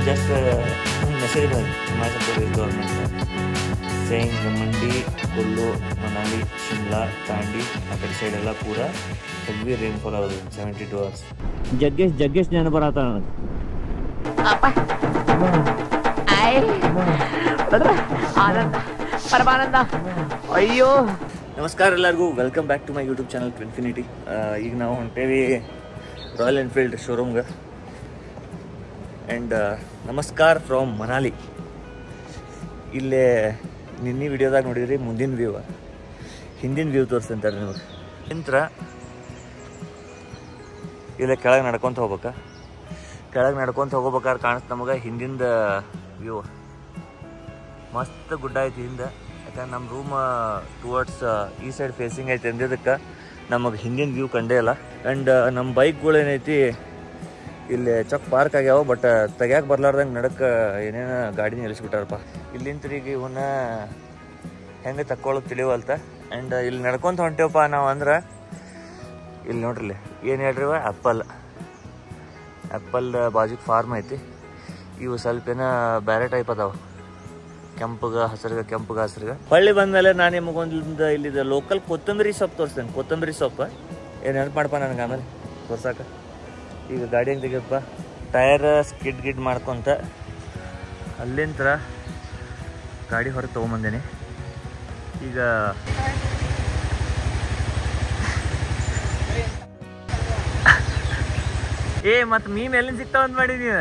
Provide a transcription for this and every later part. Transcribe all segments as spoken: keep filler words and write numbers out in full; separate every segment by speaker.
Speaker 1: just uh, message by Himachal Pradesh government saying Mandi, Kullu, Manali, Shimla, Kandi, that side ಎಲ್ಲ ಪೂರ heavy rainfall ಆಗುತ್ತೆ seventy-two hours. Jaggesh Jaggesh ನೆನಪು ಬರತ್ತ ನನಗೆ.
Speaker 2: ಆನಂದ ಪರಮಾನಂದ ಅಯ್ಯೋ.
Speaker 1: ನಮಸ್ಕಾರ ಎಲ್ಲರಿಗೂ, welcome back to my YouTube channel Twinfinity. ಈಗ ನಾವು ಹೊಂಟೇವಿ ರಾಯಲ್ ಎನ್ಫೀಲ್ಡ್ ಶೋರೂಮ್ಗೆ. ಆ್ಯಂಡ್ ನಮಸ್ಕಾರ ಫ್ರಮ್ ಮನಾಲಿ. ಇಲ್ಲೇ ನಿನ್ನೆ ವಿಡಿಯೋದಾಗ ನೋಡಿದ್ರಿ ಮುಂದಿನ ವ್ಯೂ, ಹಿಂದಿನ ವ್ಯೂ ತೋರಿಸ್ತಂತಾರೆ ನಿಮಗೆ. ನಂತರ ಇಲ್ಲೇ ಕೆಳಗೆ ನಡ್ಕೊತ ಹೋಗ್ಬೇಕಾ, ಕೆಳಗೆ ನಡ್ಕೊತ ಹೋಗ್ಬೇಕಾದ್ರೆ ಕಾಣಿಸ್ತು ನಮಗೆ ಹಿಂದಿಂದ ವ್ಯೂ. ಮಸ್ತ್ ಗುಡ್ಡ ಐತಿ ಹಿಂದೆ, ಯಾಕಂದ್ರೆ ನಮ್ಮ ರೂಮ್ ಟುವರ್ಡ್ಸ್ ಈ ಸೈಡ್ ಫೇಸಿಂಗ್ ಐತಿ ಅಂದಿದ್ದಕ್ಕೆ ನಮಗೆ ಹಿಂದಿನ ವ್ಯೂ ಕಂಡೇ ಇಲ್ಲ. ಆ್ಯಂಡ್ ನಮ್ಮ ಬೈಕ್ಗಳು ಏನೈತಿ ಇಲ್ಲಿ ಚಕ್ ಪಾರ್ಕ್ ಆಗ್ಯಾವ, ಬಟ್ ತೆಗ್ಯಾಕೆ ಬರ್ಲಾರ್ದಂಗೆ ನಡಕ್ಕೆ ಏನೇನು ಗಾಡಿ ನಿಲ್ಲಿಸ್ಬಿಟ್ಟಾರಪ್ಪ. ಇಲ್ಲಿಂದ ಈಗ ಇವನ್ನ ಹೆಂಗೆ ತಕ್ಕೊಳ್ಳೋಕೆ ತಿಳಿವಲ್ತ. ಆ್ಯಂಡ್ ಇಲ್ಲಿ ನಡ್ಕೊತ ಹೊಂಟೇವಪ್ಪ ನಾವು ಅಂದ್ರೆ, ಇಲ್ಲಿ ನೋಡ್ರಿ ಏನು ಹೇಳ್ರಿವ ಆ್ಯಪಲ್ ಆ್ಯಪಲ್ ಬಾಜುಗೆ ಫಾರ್ಮ್ ಐತಿ. ಇವು ಸ್ವಲ್ಪ ಏನೋ ಬೇರೆ ಟೈಪ್ ಅದಾವ, ಕೆಂಪಗೆ ಹಸಿರುಗ ಕೆಂಪಗೆ ಹಸಿರುಗ. ಹೊಳ್ಳಿ ಬಂದಮೇಲೆ ನಾನು ನಿಮಗೊಂದು ಇಲ್ಲಿದೆ ಲೋಕಲ್ ಕೊತ್ತಂಬರಿ ಸೊಪ್ಪು ತೋರಿಸ್ತೇನೆ. ಕೊತ್ತಂಬರಿ ಸೊಪ್ಪು ಏನು ನೆನಪು ಮಾಡಪ್ಪ ನನಗೆ ಆಮೇಲೆ ತೋರ್ಸಾಕ. ಈಗ ಗಾಡಿ ಹೆಂಗೆ ತೆಗಿಯಪ್ಪ, ಟಯರ್ ಸ್ಕಿಡ್ ಗಿಡ್ ಮಾಡ್ಕೊತ ಅಲ್ಲಿಂದ ಗಾಡಿ ಹೊರಗೆ ತೊಗೊಂಬಂದೇನಿ. ಈಗ ಏ ಮತ್ತು ಮೀಮ್ ಎಲ್ಲಿಂದ ಸಿಗ್ತಾವ ಅಂತ ಮಾಡಿ ನೀವು.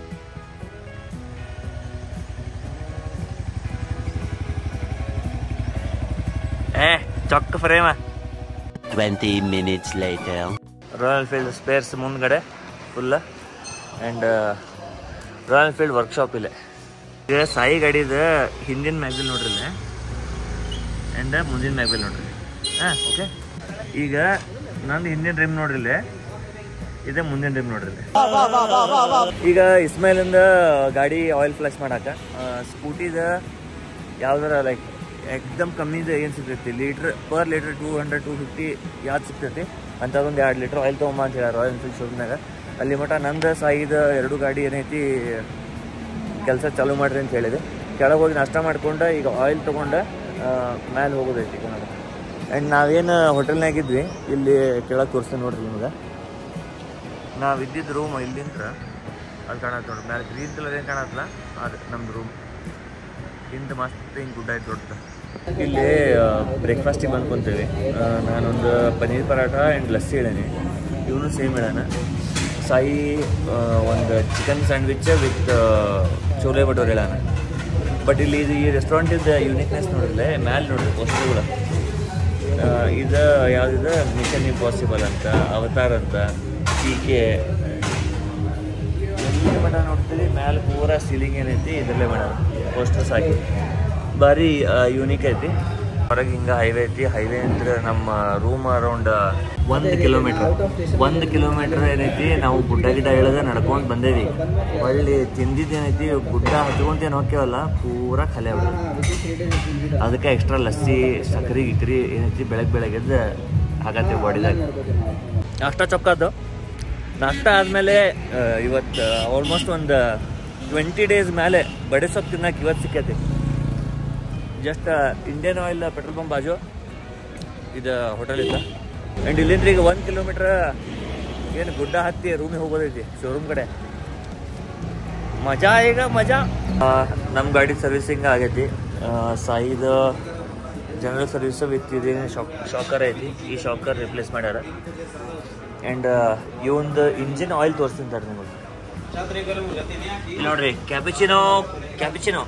Speaker 1: ಏ ಚೊಕ್ಕ ಫ್ರೇಮ.
Speaker 3: Twenty minutes later
Speaker 1: Royal Enfield spares ಮುಂದ್ಗಡೆ ಫುಲ್ಲ. ಆ್ಯಂಡ್ ರಾಯಲ್ ಎನ್ಫೀಲ್ಡ್ ವರ್ಕ್ಶಾಪ್ ಇಲ್ಲೇ. ಈಗ ಸಾಯಿ ಗಾಡಿದ ಹಿಂದಿನ ಮ್ಯಾಗ್ವಿಲ್ ನೋಡ್ರಿ ಇಲ್ಲೇ, ಆ್ಯಂಡ್ ಮುಂದಿನ ಮ್ಯಾಗ್ವಿಲ್ ನೋಡ್ರಿ. ಹಾಂ ಓಕೆ. ಈಗ ನಂದು ಹಿಂದಿನ ರಿಮ್ ನೋಡ್ರಿ ಇಲ್ಲೇ, ಇದೆ ಮುಂದಿನ ರಿಮ್ ನೋಡ್ರಿ ಇಲ್ಲೇ. ಈಗ ಇಸ್ಮೈಲಿಂದ ಗಾಡಿ ಆಯಿಲ್ ಫ್ಲಶ್ ಮಾಡಾಕ ಸ್ಕೂಟಿದ ಯಾವ್ದಾರ ಲೈಕ್ ಎಕ್ದಮ್ ಕಮ್ಮಿದ ಏನು ಸಿಗ್ತೈತಿ litre per litre two hundred two fifty ಯಾವ್ದು ಸಿಗ್ತೈತಿ ಅಂಥದ್ದೊಂದು ಎರಡು ಲೀಟ್ರ್ ಆಯಿಲ್ ತೊಗೊಂಬ ಅಂತ ಹೇಳಿ ರಾಯಲ್ ಎನ್ಫೀಲ್ಡ್ ಶೋರೂಮ್ನಾಗ. ಅಲ್ಲಿ ಮಟ್ಟ ನಂದು ಸಾಯಿದ ಎರಡು ಗಾಡಿ ಏನೈತಿ ಕೆಲಸ ಚಾಲೂ ಮಾಡಿರಿ ಅಂತ ಹೇಳಿದೆ. ಕೆಳಗೆ ಹೋಗಿ ನಾಷ್ಟ ಮಾಡ್ಕೊಂಡು ಈಗ ಆಯಿಲ್ ತೊಗೊಂಡು ಮ್ಯಾಲೆ ಹೋಗೋದೈತಿ ಈಗ ನಾವು. ಆ್ಯಂಡ್ ನಾವೇನು ಹೋಟೆಲ್ನಾಗಿದ್ವಿ ಇಲ್ಲಿ ಕೆಳಗೆ ತೋರಿಸ್ತೇನೆ ನೋಡ್ರಿ ನಿಮ್ಗೆ. ನಾವು ಇದ್ದಿದ್ದು ರೂಮ್ ಇಲ್ಲಿಂದ ಅದು ಕಾಣತ್ತೆ ನೋಡ್ರಿ, ಮ್ಯಾಲೆ ಗ್ರೀನ್ ಕಲರ್ ಏನು ಕಾಣತ್ತಲ್ಲ ಅದು ನಮ್ಮದು ರೂಮ್. ಹಿಂದೆ ಮಸ್ತ್ ಹಿಂಗೆ ಗುಡ್ಡ ಐತೆ ದೊಡ್ಡದು. ಇಲ್ಲಿ ಬ್ರೇಕ್ಫಾಸ್ಟಿಗೆ ಬಂದ್ಕೊಂತೀವಿ. ನಾನೊಂದು ಪನ್ನೀರ್ ಪರಾಠ ಆ್ಯಂಡ್ ಲಸ್ಸಿ ಹೇಳೀನಿ, ಇವನು ಸೇಮ್ ಹೇಳೋಣ. ಸಾಯಿ ಒಂದು chicken sandwich with chole bhature ಹೇಳೋಣ. ಬಟ್ ಇಲ್ಲಿ ಇದು ಈ ರೆಸ್ಟೋರೆಂಟಿಂದ ಯೂನಿಕ್ನೆಸ್ ನೋಡಿರಲಿ, ಮ್ಯಾಲೆ ನೋಡಿರಿ ಪೋಸ್ಟರ್ಗಳು. ಇದು ಯಾವುದಿದೆ ಮಿಷನ್ ಇಂಪಾಸಿಬಲ್ ಅಂತ, ಅವತಾರ್ ಅಂತ, ಪಿ ಕೆ ಎಲ್ಲಿ ಮಠ ನೋಡ್ತೀವಿ ಮ್ಯಾಲೆ ಪೂರಾ ಸೀಲಿಂಗ್ ಏನೈತಿ ಇದರಲ್ಲೇ ಮಾಡೋದು ಪೋಸ್ಟರ್ಸ್ ಹಾಕಿ. ಭಾರಿ ಯೂನಿಕ್ ಐತಿ. ಹೊರಗೆ ಹಿಂಗೆ ಹೈವೇ ಐತಿ. ಹೈವೇ ಅಂದ್ರೆ ನಮ್ಮ ರೂಮ್ ಅರೌಂಡ್ ಒಂದು ಕಿಲೋಮೀಟ್ರ್ ಒಂದು ಕಿಲೋಮೀಟ್ರ್ ಏನೈತಿ ನಾವು ಗುಡ್ಡ ಗಿಡ್ಡ ಇಳಿದ ನಡ್ಕೊಂಡು ಬಂದೇವಿ. ಹೊಳ್ಳಿ ತಿಂದಿದ್ದೇನೈತಿ ಗುಡ್ಡ ಹಚ್ಕೊಂತೇನು ಹೋಗ್ಯವಲ್ಲ ಪೂರಾ ಖಾಲಿ ಆಗ್ಬಿಡುತ್ತೆ. ಅದಕ್ಕೆ ಎಕ್ಸ್ಟ್ರಾ ಲಸ್ಸಿ ಸಕ್ರೆ ಗಿಕ್ರಿ ಏನೈತಿ ಬೆಳಗ್ಗೆ ಬೆಳಗ್ಗೆದ್ದು ಹಾಕತ್ತೀವಿ ಬಾಡಿದಾಗ. ನಾಷ್ಟ ಚೊಕ್ಕದ್ದು ನಾಷ್ಟ ಆದಮೇಲೆ ಇವತ್ತು ಆಲ್ಮೋಸ್ಟ್ ಒಂದು ಟ್ವೆಂಟಿ ಡೇಸ್ ಮೇಲೆ ಬಡೆ ಸೊಪ್ಪು ತಿನ್ನಕ್ಕೆ ಇವತ್ತು ಸಿಕ್ಕೈತಿ. Just Indian Oil petrol pump ಬಾಜು ಇದು ಹೋಟೆಲ್ ಇತ್ತು. ಆ್ಯಂಡ್ ಇಲ್ಲಿಂದ ಈಗ ಒಂದು ಕಿಲೋಮೀಟ್ರ್ ಏನು ಗುಡ್ಡ ಹತ್ತಿ ರೂಮಿಗೆ ಹೋಗೋದೈತಿ ಶೋರೂಮ್ ಕಡೆ. ಮಜಾ ಈಗ ಮಜಾ. ನಮ್ಮ ಗಾಡಿ ಸರ್ವಿಸಿಂಗ್ ಆಗೈತಿ. ಸಾಯಿದ ಜನರಲ್ ಸರ್ವಿಸ್ ವಿತ್ ಇದೇನು ಶಾಕ್ ಶಾಕರ್ ಐತಿ, ಈ ಶಾಕರ್ ರಿಪ್ಲೇಸ್ ಮಾಡ್ಯಾರ. ಆ್ಯಂಡ್ ಇವೊಂದು ಇಂಜಿನ್ ಆಯಿಲ್ ತೋರಿಸ್ತಿಂತಾರೆ ನಿಮಗೆ. ನೋಡ್ರಿ ಕ್ಯಾಪಿಚಿನೋ ಕ್ಯಾಪಿಚಿನೋ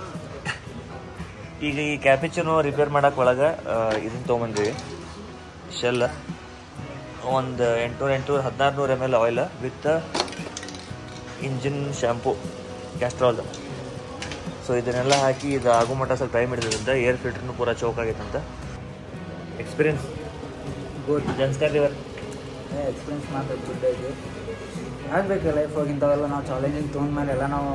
Speaker 1: ಈಗ ಈ ಕ್ಯಾಪಿಚಿನೋ ರಿಪೇರ್ ಮಾಡಕ್ಕೆ ಒಳಗೆ ಇದನ್ನು ತೊಗೊಂಬಂದಿವಿ ಶೆಲ್. ಒಂದು ಎಂಟುನೂರು ಎಂಟುನೂರು ಹದಿನಾರು ನೂರು M L oil with engine shampoo Castrol. So ಇದನ್ನೆಲ್ಲ ಹಾಕಿ ಇದು ಆಗೋ ಮಟ್ಟ ಸ್ವಲ್ಪ ಟೈಮ್ ಹಿಡಿದ್ರಿಂದ ಏರ್ ಫಿಲ್ಟ್ರನ್ನು ಪೂರ ಚೌಕ್ ಆಗೈತಂತ. Experience good. Zanskar river
Speaker 4: experience ಮಾತ್ರ ಗುಡ್ ಐತಿ. ಆಗಬೇಕು ಲೈಫ್ ಹೋಗಿಂಥವೆಲ್ಲ ನಾವು ಚಾಲೆಂಜಿಂಗ್ ತೊಗೊಂಡ್ಮೇಲೆ ಎಲ್ಲ ನಾವು